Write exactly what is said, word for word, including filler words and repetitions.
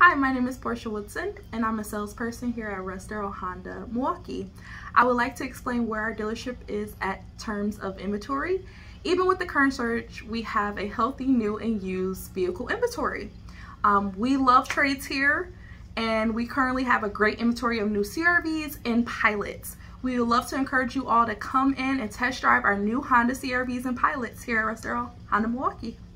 Hi, my name is Portia Woodson, and I'm a salesperson here at Russ Darrow Honda, Milwaukee. I would like to explain where our dealership is at terms of inventory. Even with the current surge, we have a healthy new and used vehicle inventory. Um, we love trades here, and we currently have a great inventory of new C R Vs and Pilots. We would love to encourage you all to come in and test drive our new Honda C R Vs and Pilots here at Russ Darrow Honda, Milwaukee.